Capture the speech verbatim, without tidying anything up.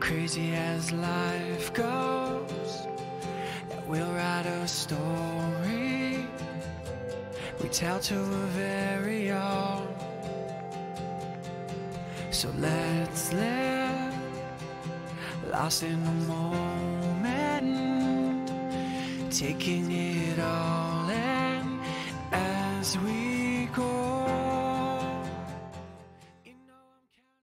crazy as life goes, that we'll write a story we tell to a very own. So let's live, lost in the moment, taking it all in as we